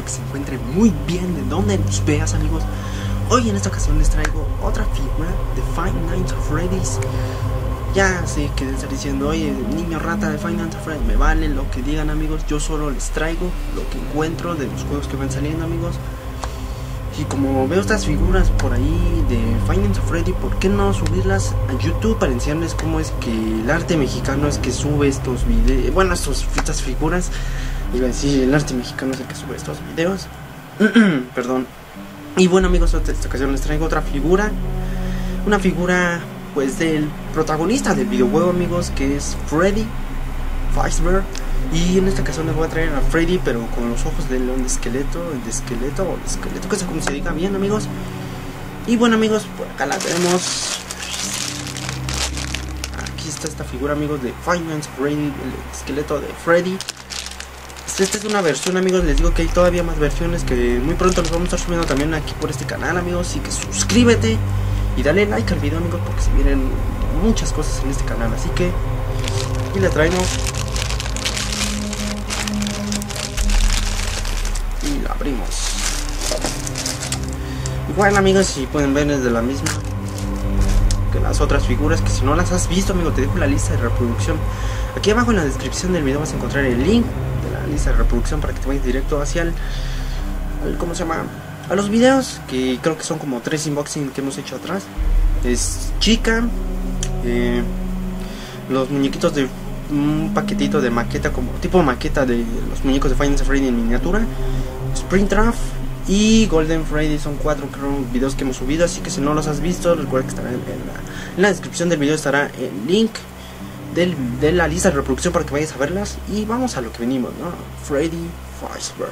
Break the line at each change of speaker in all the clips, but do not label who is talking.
que se encuentren muy bien de donde nos veas, amigos. Hoy en esta ocasión les traigo otra figura de Five Nights at Freddy's. Ya sé que estar diciendo, oye, niño rata de Five Nights at Freddy's, me vale lo que digan, amigos. Yo solo les traigo lo que encuentro de los juegos que van saliendo, amigos. Y como veo estas figuras por ahí de Five Nights at Freddy's, ¿por qué no subirlas a YouTube para enseñarles cómo es que el arte mexicano es que sube estos videos? Bueno, estas figuras. Iba a decir, el arte mexicano es el que sube estos videos. Perdón. Y bueno, amigos, en esta ocasión les traigo otra figura. Una figura, pues, del protagonista del videojuego, amigos, que es Freddy Fazbear. Y en esta ocasión les voy a traer a Freddy, pero con los ojos de león de esqueleto, que sé cómo se diga bien, amigos. Y bueno, amigos, por acá la tenemos. Aquí está esta figura, amigos, de Five Nights at Freddy, el esqueleto de Freddy. Esta es una versión, amigos, les digo que hay todavía más versiones que muy pronto los vamos a estar subiendo también aquí por este canal, amigos. Así que suscríbete y dale like al video, amigos, porque se vienen muchas cosas en este canal. Así que aquí le traemos y la abrimos. Igual, amigos, si pueden ver, es de la misma que las otras figuras, que si no las has visto, amigo, te dejo la lista de reproducción. Aquí abajo en la descripción del video vas a encontrar el link de la lista de reproducción para que te vayas directo hacia el ¿cómo se llama? A los videos, que creo que son como 3 unboxing que hemos hecho atrás. Es Chica, los muñequitos de un paquetito de maqueta, como tipo maqueta de los muñecos de Five Nights at Freddy en miniatura, Springtrap y Golden Freddy. Son 4 videos que hemos subido, así que si no los has visto, recuerda que estará en la descripción del video, estará el link de la lista de reproducción para que vayas a verlas. Y vamos a lo que venimos, ¿no? Freddy Fazbear.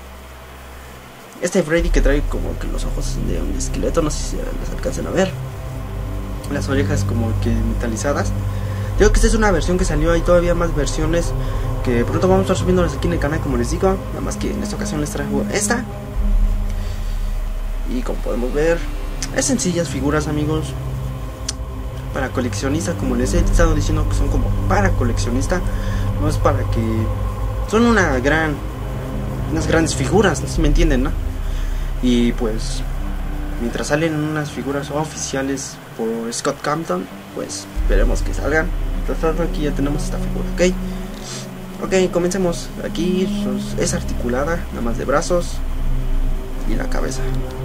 Este Freddy que trae como que los ojos de un esqueleto, no sé si les alcancen a ver. Las orejas como que metalizadas. Digo que esta es una versión que salió, hay todavía más versiones que pronto vamos a estar subiéndolas aquí en el canal, como les digo. Nada más que en esta ocasión les traigo esta. Y como podemos ver, es sencillas figuras, amigos, para coleccionista, como les he estado diciendo, que son como para coleccionista, no es para que son unas grandes figuras, si me entienden, ¿no? Y pues mientras salen unas figuras oficiales por Scott Campton, pues veremos que salgan. Entonces aquí ya tenemos esta figura, ok, comencemos. Aquí es articulada, nada más de brazos y la cabeza,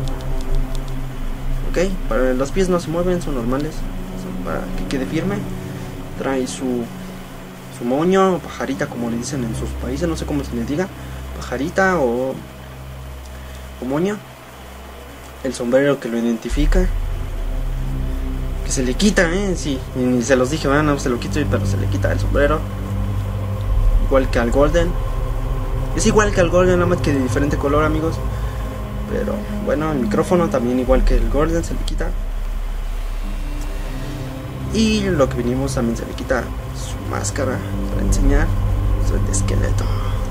ok. Para los pies no se mueven, son normales, para que quede firme. Trae su moño o pajarita, como le dicen en sus países, no sé cómo se les diga, pajarita o moño. El sombrero que lo identifica, que se le quita, sí, y se los dije, no se lo quito, pero se le quita el sombrero. Igual que al Golden, es igual que al Golden, nada más que de diferente color, amigos. Pero bueno, el micrófono también igual que el Golden, se le quita. Y lo que venimos también se le quita su máscara para enseñar su esqueleto.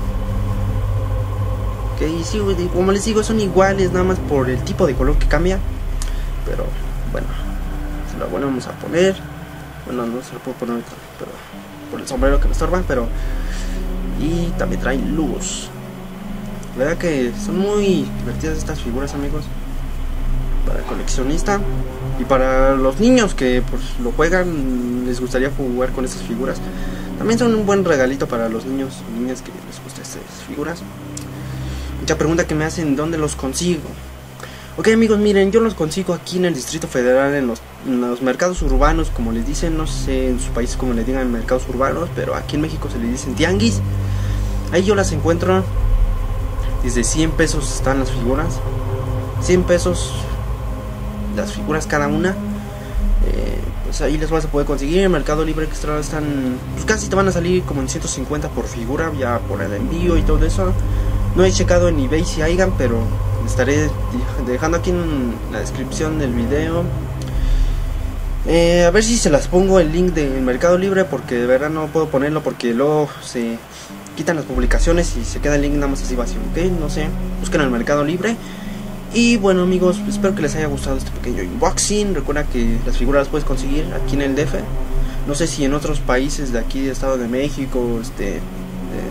Ok, sí, como les digo, son iguales, nada más por el tipo de color que cambia. Pero bueno, se lo volvemos a poner. Bueno, no se lo puedo poner ahorita, pero por el sombrero que me estorba, pero. Y también trae luz. La verdad que son muy divertidas estas figuras, amigos, para el coleccionista. Y para los niños que pues lo juegan, les gustaría jugar con estas figuras, también son un buen regalito para los niños y niñas que les gustan estas figuras. Mucha pregunta que me hacen, ¿dónde los consigo? Ok, amigos, miren, yo los consigo aquí en el Distrito Federal, en los mercados urbanos, como les dicen. No sé en su país como le digan mercados urbanos, pero aquí en México se les dicen tianguis. Ahí yo las encuentro. Desde 100 pesos están las figuras, 100 pesos las figuras cada una. Pues ahí les vas a poder conseguir. En Mercado Libre Extra están, pues casi te van a salir como en 150 por figura, ya por el envío y todo eso. No he checado en eBay si hayan, pero estaré dejando aquí en la descripción del video. A ver si se las pongo el link del Mercado Libre, porque de verdad no puedo ponerlo porque luego se quitan las publicaciones y se queda el link nada más así vacío, ok. No sé, busquen el Mercado Libre. Y bueno, amigos, espero que les haya gustado este pequeño unboxing. Recuerda que las figuras las puedes conseguir aquí en el DF. No sé si en otros países de aquí de Estado de México,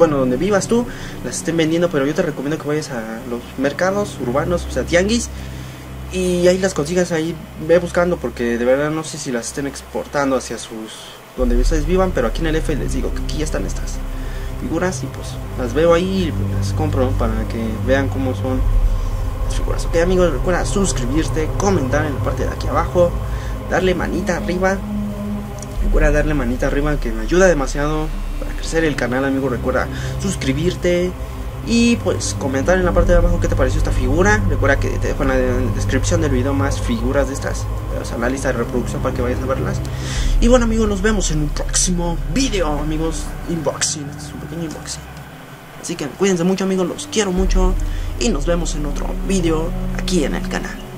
bueno, donde vivas tú, las estén vendiendo, pero yo te recomiendo que vayas a los mercados urbanos, o sea, tianguis, y ahí las consigas, ahí ve buscando, porque de verdad no sé si las estén exportando hacia sus, donde ustedes vivan, pero aquí en el F les digo que aquí ya están estas figuras y pues las veo ahí y pues, las compro, ¿no? Para que vean cómo son las figuras. Ok, amigos, recuerda suscribirte, comentar en la parte de aquí abajo, darle manita arriba. Recuerda darle manita arriba, que me ayuda demasiado para crecer el canal, amigo. Recuerda suscribirte y pues comentar en la parte de abajo qué te pareció esta figura. Recuerda que te dejo en la descripción del video más figuras de estas, o sea, la lista de reproducción para que vayas a verlas. Y bueno, amigos, nos vemos en un próximo video, amigos. Unboxing, este es un pequeño unboxing. Así que cuídense mucho, amigos, los quiero mucho y nos vemos en otro video aquí en el canal.